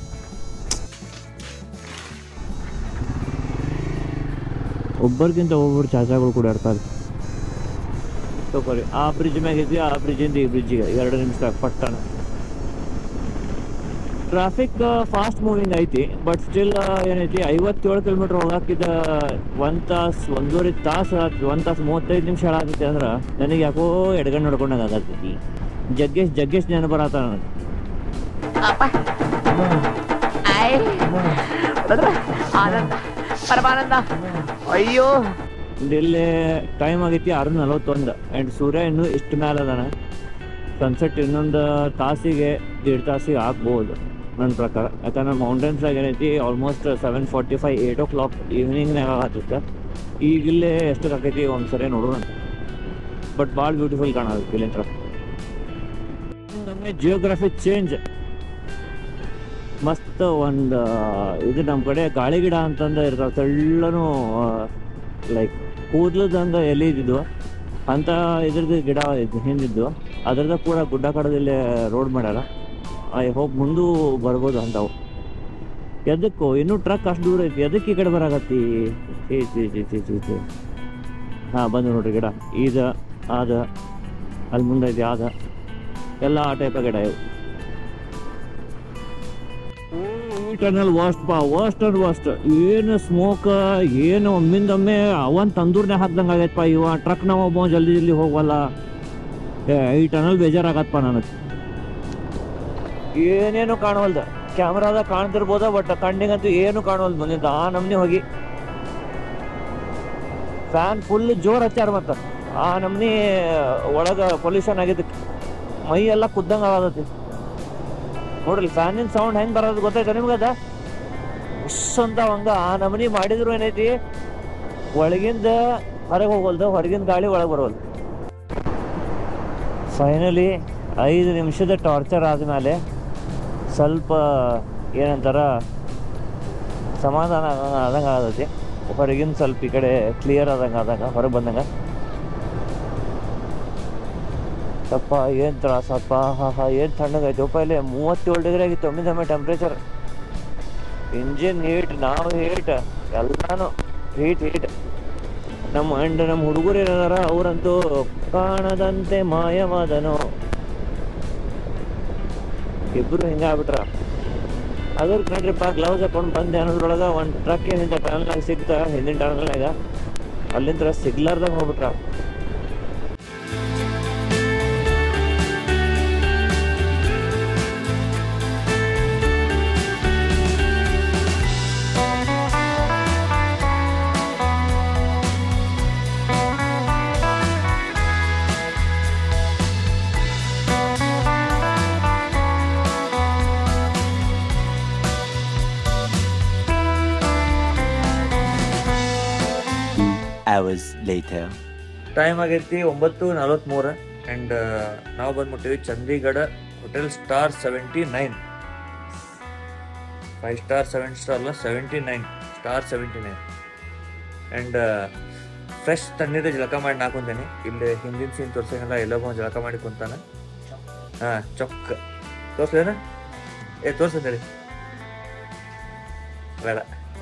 Speaker 1: ಒಬ್ಬರಿಗಿಂತ ಒಬ್ಬರು ಚಾಚಾಗಳು ಕೂಡ ಇರ್ತಾರೆ. ತಗೋರಿ ಆ ಬ್ರಿಡ್ಜ್ ಮ್ಯಾಗ ಐತಿ. ಆ ಬ್ರಿಡ್ಜಿಂದ ಈ ಬ್ರಿಡ್ಜಿಗೆ ಎರಡು ನಿಮಿಷದಾಗ ಪಟ್ಟಣ. ಟ್ರಾಫಿಕ್ ಫಾಸ್ಟ್ ಮೂವಿಂಗ್ ಐತಿ. ಬಟ್ ಸ್ಟಿಲ್ ಏನೈತಿ ಐವತ್ತೇಳು ಕಿಲೋಮೀಟ್ರ್ ಹೋಗಾಕಿದ ಒಂದು ತಾಸು ಒಂದೂವರೆ ತಾಸು ಒಂದು ತಾಸು ಮೂವತ್ತೈದು ನಿಮಿಷ ಹೇಳಾಕೈತಿ ಅಂದ್ರೆ ನನಗೆ ಯಾಕೋ ಎಡಗಣ್ಣು ನಡ್ಕೊಂಡಾಗ ಆಗತ್ತೈತಿ. ಜಗ್ಗೇಶ್ ಜಗ್ಗೇಶ್ ನೆನ ಬರತ್ತ ನನಗೆ.
Speaker 2: ಆನಂದ ಪರಮಾನಂದ. ಅಯ್ಯೋ
Speaker 1: ಇಲ್ಲಿ ಟೈಮ್ ಆಗೈತಿ ಆರು ನಲ್ವತ್ತೊಂದು. ಆ್ಯಂಡ್ ಸೂರ್ಯ ಇನ್ನೂ ಇಷ್ಟು ಮೇಲೆ ಅದಾನ. ಸನ್ಸೆಟ್ ಇನ್ನೊಂದು ತಾಸಿಗೆ ದೇಡ್ ತಾಸಿಗೆ ಆಗ್ಬೋದು ನನ್ನ ಪ್ರಕಾರ. ಯಾಕಂದ್ರೆ ಮೌಂಟೇನ್ಸ್ದಾಗ ಏನೈತಿ almost seven forty five eight o'clock ಈವ್ನಿಂಗ್ನಾಗ ಆಗತ್ತೆ. ಈಗಿಲ್ಲೇ ಎಷ್ಟು ಆಕೈತಿ ಒಂದು ಸರಿ ನೋಡೋಣ. ಬಟ್ ಭಾಳ ಬ್ಯೂಟಿಫುಲ್ ಕಾಣತ್ತೆ ಇಲ್ಲಿಂದ. ನಮಗೆ ಜಿಯೋಗ್ರಫಿ ಚೇಂಜ್ ಮಸ್ತ್. ಒಂದು ಇದು ನಮ್ಮ ಕಡೆ ಗಾಳಿ ಗಿಡ ಅಂತಂದು ಇರ್ತಾವೆ. ತೆಳ್ಳನೂ ಲೈಕ್ ಕೂದಲದಂಗೆ ಎಲೆ ಇದ್ದಿದ್ವು ಅಂತ ಇದ್ರದ್ದು ಗಿಡ ಇದು ಹಿಂದಿದ್ದು. ಅದ್ರದ್ದು ಕೂಡ ಗುಡ್ಡ ಕಡದಲ್ಲಿ ರೋಡ್ ಮಾಡ್ಯಾರ. ಐ ಹೋಪ್ ಮುಂದೂ ಬರ್ಬೋದು ಅಂತಾವು. ಎದಕ್ಕೂ ಇನ್ನೂ ಟ್ರಕ್ ಅಷ್ಟು ದೂರ ಐತಿ. ಎದಕ್ಕೆ ಈ ಕಡೆ ಬರಾಕತ್ತಿ? ಚೀ ಚೀ ಚೀ ಚೀ ಚೀ ಚೀ ಹಾಂ ಬಂದು ನೋಡ್ರಿ ಗಿಡ. ಈಗ ಆದ ಅಲ್ಲಿ ಮುಂದೈತಿ ಆದ ಎಲ್ಲ ಆ ಟೈಪ್ ಗಿಡ ಇವು. ಈ ಟನಲ್ ವಾಸ್ಟ್ ಪಾ ವಾಸ್ಟ್ ಅಂಡ್ ವಾಸ್ಟ್. ಏನು ಸ್ಮೋಕ್, ಏನು ಒಮ್ಮಿಂದೊಮ್ಮೆ ಅವನ್ ತಂದೂರ್ನೇ ಹಾಕ್ದಂಗೆ ಆಗೈತಪ್ಪ. ಇವ ಟ್ರಕ್ ನಾವು ಒಬ್ಬ ಜಲ್ದಿ ಜಲ್ದಿ ಹೋಗವಲ್ಲ. ಈ ಟನಲ್ ಬೇಜಾರಾಗತ್ತಪ್ಪ ನನಗೆ. ಏನೇನು ಕಾಣವಲ್ದ, ಕ್ಯಾಮ್ರಾದಾಗ ಕಾಣ್ತಿರ್ಬೋದ ಬಟ್ ಕಣ್ಣಿಗಂತೂ ಏನು ಕಾಣವಲ್ದು ಮುಂದಿಂದ. ಆ ನಮ್ನಿ ಹೋಗಿ ಫ್ಯಾನ್ ಫುಲ್ ಜೋರ್ ಹಚ್ಚಾರ ಮತ್ತ ಆ ನಮ್ನಿ ಒಳಗ ಪೊಲ್ಯೂಷನ್ ಆಗಿದ್ದಕ್ಕೆ ಮೈ ಎಲ್ಲ ಕುದ್ದಂಗ ಆಗತೈತಿ ನೋಡ್ರಿ. ಫ್ಯಾನಿನ ಸೌಂಡ್ ಹೆಂಗ್ ಬರೋದು ಗೊತ್ತಾಯ್ತ ನಿಮ್ಗದ? ಉಸ್ ಅಂತ ಹಂಗ ಆ ನಮ್ನಿ ಮಾಡಿದ್ರು ಏನೈತಿ, ಒಳಗಿಂದ ಹೊರಗೆ ಹೋಗಲ್ದು, ಹೊರಗಿನ ಗಾಳಿ ಒಳಗೆ ಬರೋಲ್ದು. ಫೈನಲಿ ಐದು ನಿಮಿಷದ ಟಾರ್ಚರ್ ಆದ್ಮೇಲೆ ಸ್ವಲ್ಪ ಏನಂತಾರ ಸಮಾಧಾನ ಆದಂಗೆ ಆಗತೈತಿ. ಹೊರಗಿನ ಸ್ವಲ್ಪ ಈ ಕಡೆ ಕ್ಲಿಯರ್ ಆದಂಗೆ ಆದಂಗ ಹೊರಗೆ ಬಂದಂಗ. ಅಪ್ಪ ಏನು ತ್ರಾಸಪ್ಪ. ಹಾ ಹಾ ಏನು ತಣ್ಣಗೈತಿ ಅಪ್ಪ. ಇಲ್ಲಿ ಮೂವತ್ತೇಳು ಡಿಗ್ರಿ ಆಗಿತ್ತು ಒಮ್ಮಿಂದೊಮ್ಮೆ ಟೆಂಪ್ರೇಚರ್. ಇಂಜಿನ್ ಹೀಟ್, ನಾವು ಹೀಟ್, ಎಲ್ಲಾನು ಹೀಟ್ ಹೀಟ್. ನಮ್ಮ ಅಂಡ್ ನಮ್ಮ ಹುಡುಗರು ಏನಾರ ಅವರಂತೂ ಕಾಣದಂತೆ ಮಾಯವಾದನು. ಇಬ್ರು ಹಿಂಗೆ ಆಗ್ಬಿಟ್ರ. ಅದ್ರ ನೋಡ್ರಿಪ್ಪ ಗ್ಲೌಸ್ ಹಾಕೊಂಡು ಬಂದೆ ಅನ್ನೋದ್ರೊಳಗೆ ಒಂದು ಟ್ರಕ್ ಏನಿಂದ ಟನಲ್ನಾಗ ಸಿಗ್ತ, ಹಿಂದಿನ ಟನಲ್ನಾಗ ಅಲ್ಲಿಂದ ಸಿಗ್ಲಾರ್ದಾಗ ಹೋಗ್ಬಿಟ್ರ.
Speaker 3: Hours later.
Speaker 1: ಟೈಮ್ ಆಗೈತಿ ಒಂಬತ್ತು ನಲವತ್ತ್ಮೂರು ಆ್ಯಂಡ್ ನಾವು ಬಂದ್ಬಿಟ್ಟಿವಿ Chandigarh hotel star seventy nine. Five star seven star ಅಲ್ಲ, seventy nine star seventy nine. And fresh ತಣ್ಣೀರು ಜಳಕ ಮಾಡಿ ನಾಕೊಂತೇನೆ. ಇಲ್ಲಿ ಹಿಂದಿನ ಸೀನ್ ತೋರ್ಸಂಗಿಲ್ಲ, ಎಲ್ಲೊಬ್ಬ ಜಳಕ ಮಾಡಿ ಕುಂತಾನೆ. ಹಾಂ ಚೊಕ್ಕ ತೋರ್ಸ್ಲೇನ? ಏ ತೋರ್ಸಂತೇಳಿ ಬೇಡ.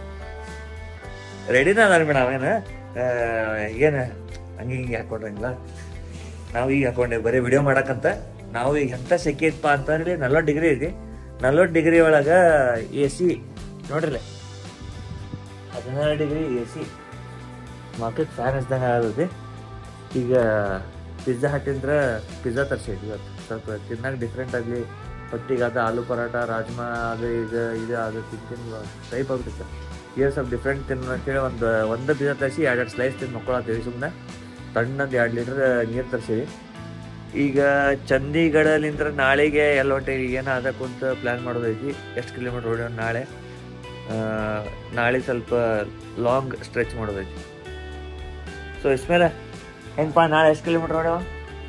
Speaker 1: ರೆಡಿನ ಅದ ಮೇಡ ಅವೇನು ಏನು ಹಂಗೆ ಹಿಂಗೆ ಹಾಕೊಂಡ್ರಂಗಿಲ್ಲ. ನಾವು ಈಗ ಹಾಕೊಂಡೆ ಬರೀ ವಿಡಿಯೋ ಮಾಡಕ್ಕಂತ. ನಾವು ಈಗ ಎಂಥ ಸೆಕೆ ಇತ್ತಪ್ಪ ಅಂತ ಹೇಳಿ ನಲ್ವತ್ತು ಡಿಗ್ರಿ ಐತಿ. ನಲ್ವತ್ತು ಡಿಗ್ರಿ ಒಳಗೆ ಎ ಸಿ ನೋಡ್ರಿ, ಹದಿನಾರು ಡಿಗ್ರಿ ಎ ಸಿ ಮಕ್ಕಳಿಗೆ ಫ್ಯಾನ್ ಹಚ್ದಂಗೆ ಆಗತೈತಿ. ಈಗ ಪಿಜ್ಜಾ ಹಟ್ಟಿಂದ್ರೆ ಪಿಜ್ಜಾ ತರಿಸಿದ್ವಿ ಇವತ್ತು. ಸ್ವಲ್ಪ ತಿನ್ನಾಗ ಡಿಫ್ರೆಂಟ್ ಆಗಲಿ, ಹೊಟ್ಟಿಗೆ ಅದು ಆಲೂ ಪರಾಟ, ರಾಜ್ಮಾ ಅದು ಈಗ ಇದು ಅದು ತಿಂತೀನಿ ಟೈಪ್ ಆಗ್ಬಿಡುತ್ತೆ. ಏನು ಸ್ವಲ್ಪ ಡಿಫ್ರೆಂಟ್ ತಿನ್ನು ಅಂತೇಳಿ ಒಂದು ಒಂದು ಪಿಜ್ಜಾ ತರಿಸಿ ಎರಡು ಎರಡು ಸ್ಲೈಸ್ ತಿಂದು ಮಕ್ಕಳಾಗ್ತೀವಿ. ಸುಮ್ಮನೆ ತಣ್ಣಂದು ಎರಡು ಲೀಟ್ರ್ ನೀರು ತರಿಸಿವಿ. ಈಗ ಚಂಡೀಗಢಲಿಂದ ನಾಳೆಗೆ ಎಲ್ಲ ಹೊಂಟೇವಿ. ಏನು ಅದಕ್ಕೆ ಕುಂತ ಪ್ಲ್ಯಾನ್ ಮಾಡೋದೈತಿ. ಎಷ್ಟು ಕಿಲೋಮೀಟ್ರ್ ಹೊಡೆಯೋಣ ನಾಳೆ. ನಾಳೆ ಸ್ವಲ್ಪ ಲಾಂಗ್ ಸ್ಟ್ರೆಚ್ ಮಾಡೋದೈತಿ. ಸೊ ಇಸ್ಮೇಲೆ ಹೆಂಗಪ್ಪ ನಾಳೆ ಎಷ್ಟು ಕಿಲೋಮೀಟ್ರ್ ಹೊಡೆಯವ?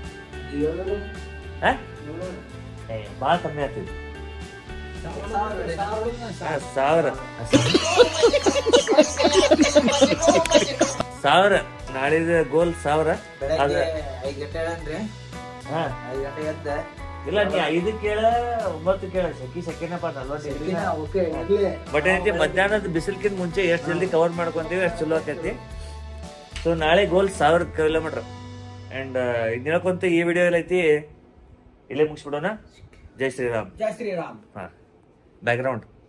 Speaker 1: ಹಾಂ ಭಾಳ ಕಮ್ಮಿ ಆಗ್ತೈತಿ. ಸಾವಿರ ಸಾವಿರ ನಾಳಿದ ಗೋಲ್ ಸಾವಿರ. ಇಲ್ಲ ನೀ ಐದು ಕೇಳ ಒಂಬತ್ತು ಕೇಳ ಸೆಕಿ ಸೆಕೆನಪ್ಪ ನಲ್ವತ್ತು. ಬಟ್ ಏನೈತಿ ಮಧ್ಯಾಹ್ನದ ಬಿಸಿಲ್ಕಿಂತ ಮುಂಚೆ ಎಷ್ಟು ಜಲ್ದಿ ಕವರ್ ಮಾಡ್ಕೊಂತೀವಿ ಅಷ್ಟು ಚಲೋ ಆಕೈತಿ. ಸೊ ನಾಳೆ ಗೋಲ್ ಸಾವಿರ ಕಿಲೋಮೀಟರ್. ಅಂಡ್ ಇನ್ನೇನಕ್ಕಂತ ಈ ವಿಡಿಯೋ ಎಲ್ಲ ಐತಿ ಇಲ್ಲೇ ಮುಗಿಸ್ಬಿಡೋಣ. ಜೈ ಶ್ರೀರಾಮ್.
Speaker 4: ಜೈ ಶ್ರೀರಾಮ್.
Speaker 1: ಹಾ ಬ್ಯಾಕ್ಗ್ರೌಂಡ್